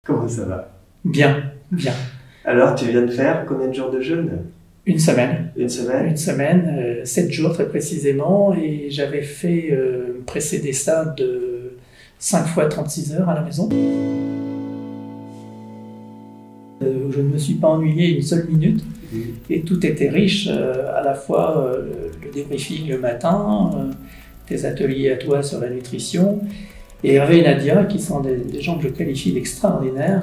Comment ça va? Bien, bien. Alors, tu viens de faire combien de jours de jeûne? Une semaine. Une semaine? Une semaine, 7 jours très précisément, et j'avais fait précéder ça de 5 fois 36 heures à la maison. Je ne me suis pas ennuyé une seule minute, et tout était riche, à la fois le débriefing le matin, tes ateliers à toi sur la nutrition, et Hervé et Nadia, qui sont des gens que je qualifie d'extraordinaires.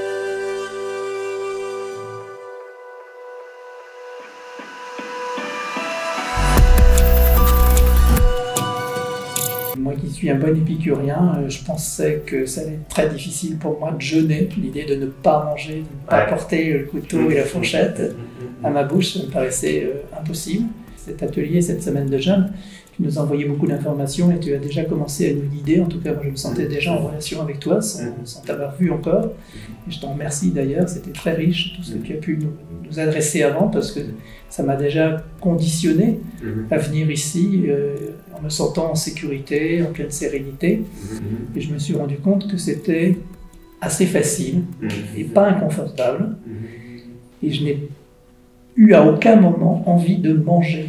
Moi qui suis un bon épicurien, je pensais que ça allait être très difficile pour moi de jeûner. L'idée de ne pas manger, de ne pas porter le couteau et la fourchette à ma bouche, ça me paraissait impossible. Cet atelier, cette semaine de jeûne, tu nous as envoyé beaucoup d'informations et tu as déjà commencé à nous guider. En tout cas, moi je me sentais déjà en relation avec toi sans t'avoir vu encore. Et je t'en remercie d'ailleurs, c'était très riche tout ce que tu as pu nous adresser avant, parce que ça m'a déjà conditionné à venir ici en me sentant en sécurité, en pleine sérénité. Et je me suis rendu compte que c'était assez facile et pas inconfortable. Et je n'ai eu à aucun moment envie de manger.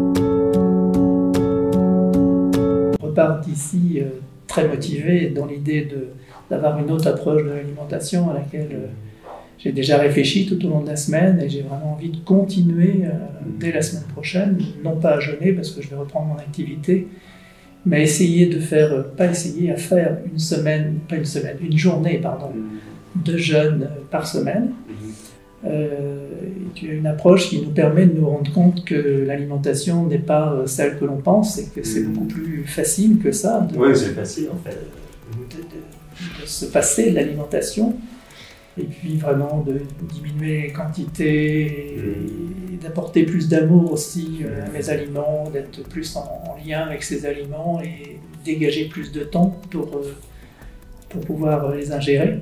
Je repars d'ici très motivé dans l'idée d'avoir une autre approche de l'alimentation à laquelle j'ai déjà réfléchi tout au long de la semaine, et j'ai vraiment envie de continuer dès la semaine prochaine, non pas à jeûner parce que je vais reprendre mon activité, mais à essayer de faire, à faire une journée de jeûne par semaine. Tu as une approche qui nous permet de nous rendre compte que l'alimentation n'est pas celle que l'on pense, et que c'est beaucoup plus facile que ça. Oui, c'est facile en fait. De se passer de l'alimentation, et puis vraiment de diminuer les quantités et d'apporter plus d'amour aussi à mes aliments, d'être plus en lien avec ces aliments et dégager plus de temps pour pouvoir les ingérer.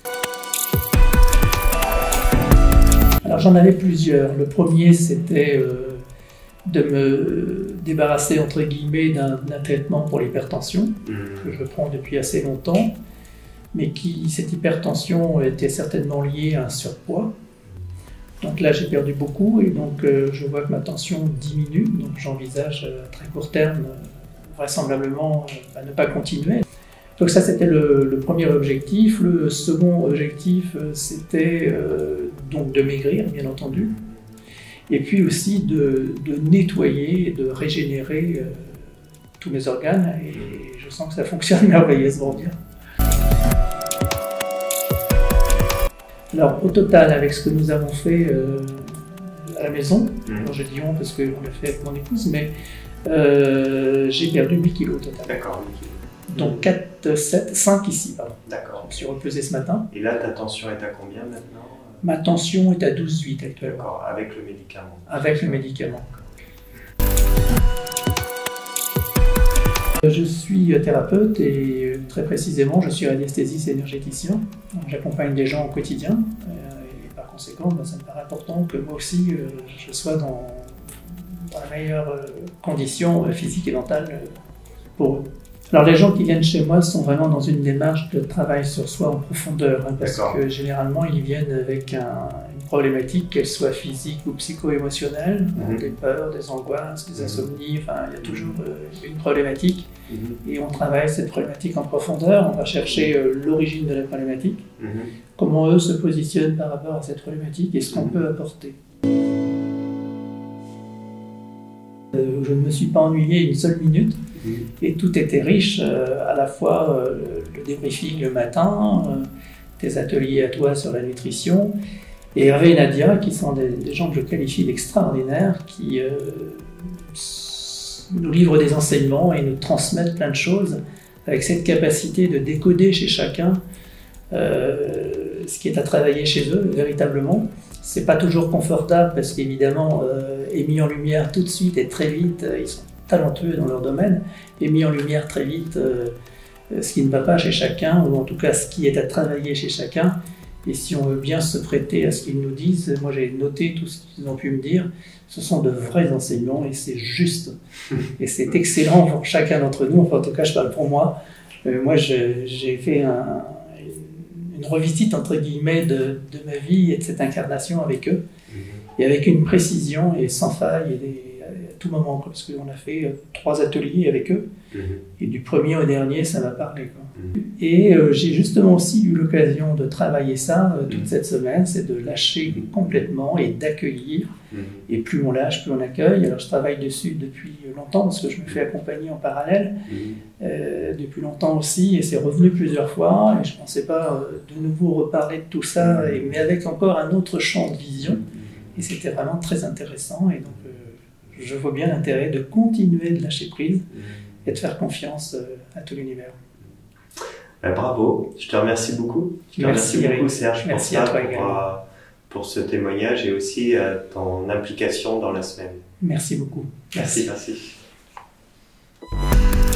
Alors j'en avais plusieurs. Le premier, c'était de me débarrasser entre guillemets d'un traitement pour l'hypertension que je prends depuis assez longtemps, mais cette hypertension était certainement liée à un surpoids. Donc là, j'ai perdu beaucoup, et donc je vois que ma tension diminue. Donc j'envisage à très court terme, vraisemblablement, à ne pas continuer. Donc ça, c'était le premier objectif. Le second objectif, c'était donc de maigrir, bien entendu, et puis aussi de nettoyer et de régénérer tous mes organes, et je sens que ça fonctionne merveilleusement bien. Alors au total, avec ce que nous avons fait à la maison, alors je dis on parce qu'on l'a fait avec mon épouse, mais j'ai perdu 8 kilos au total. D'accord, 8 kilos. Donc 4, 7, 5 ici, pardon. D'accord. Je me suis repesé ce matin. Et là, ta tension est à combien maintenant? Ma tension est à 12,8 actuellement. D'accord, avec le médicament. Avec le médicament. Je suis thérapeute, et très précisément, je suis radiesthésiste énergéticien. J'accompagne des gens au quotidien, et par conséquent, ça me paraît important que moi aussi, je sois dans la meilleure condition physique et mentale pour eux. Alors les gens qui viennent chez moi sont vraiment dans une démarche de travail sur soi en profondeur, parce que généralement ils viennent avec une problématique, qu'elle soit physique ou psycho-émotionnelle, des peurs, des angoisses, des insomnies, enfin il y a toujours une problématique, et on travaille cette problématique en profondeur, on va chercher l'origine de la problématique, comment eux se positionnent par rapport à cette problématique et ce qu'on peut apporter. Je ne me suis pas ennuyé une seule minute, et tout était riche, à la fois le débriefing le matin, tes ateliers à toi sur la nutrition, et Hervé et Nadia, qui sont des gens que je qualifie d'extraordinaires, qui nous livrent des enseignements et nous transmettent plein de choses, avec cette capacité de décoder chez chacun ce qui est à travailler chez eux, véritablement. C'est pas toujours confortable, parce qu'évidemment, est mis en lumière tout de suite et très vite, ils sont talentueux dans leur domaine, et mis en lumière très vite ce qui ne va pas chez chacun, ou en tout cas ce qui est à travailler chez chacun. Et si on veut bien se prêter à ce qu'ils nous disent, moi j'ai noté tout ce qu'ils ont pu me dire, ce sont de vrais enseignements, et c'est juste. Et c'est excellent pour chacun d'entre nous, enfin, en tout cas je parle pour moi. Moi j'ai fait une revisite entre guillemets de ma vie et de cette incarnation avec eux, et avec une précision et sans faille à tout moment, parce qu'on a fait 3 ateliers avec eux, et du premier au dernier, ça m'a parlé, quoi. Et j'ai justement aussi eu l'occasion de travailler ça toute cette semaine, c'est de lâcher complètement et d'accueillir. Et plus on lâche, plus on accueille. Alors je travaille dessus depuis longtemps parce que je me fais accompagner en parallèle depuis longtemps aussi, et c'est revenu plusieurs fois. Et je ne pensais pas de nouveau reparler de tout ça, mais avec encore un autre champ de vision. Et c'était vraiment très intéressant. Et donc je vois bien l'intérêt de continuer de lâcher prise et de faire confiance à tout l'univers. Bravo, je te remercie beaucoup. Je te remercie beaucoup, Serge, merci à toi pour ce témoignage et aussi ton implication dans la semaine. Merci beaucoup. Merci.